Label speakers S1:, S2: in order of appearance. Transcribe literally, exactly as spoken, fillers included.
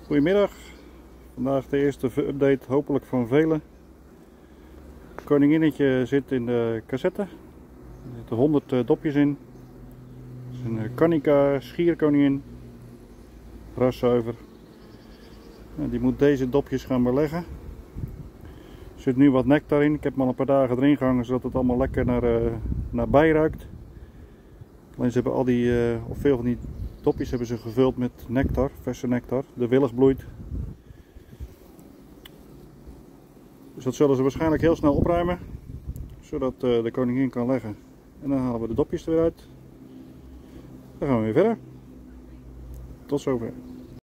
S1: Goedemiddag, vandaag de eerste update hopelijk van velen. Het koninginnetje zit in de cassette. Er zitten honderd dopjes in. Het is een Carnica schierkoningin, raszuiver. Die moet deze dopjes gaan beleggen. Er zit nu wat nectar in. Ik heb hem al een paar dagen erin gehangen zodat het allemaal lekker naar, uh, naar bij ruikt. Alleen ze hebben al die, uh, of veel van die dopjes hebben ze gevuld met nectar, verse nectar. De willig bloeit. Dus dat zullen ze waarschijnlijk heel snel opruimen, zodat uh, de koningin kan leggen. En dan halen we de dopjes er weer uit. Dan gaan we weer verder. Tot zover.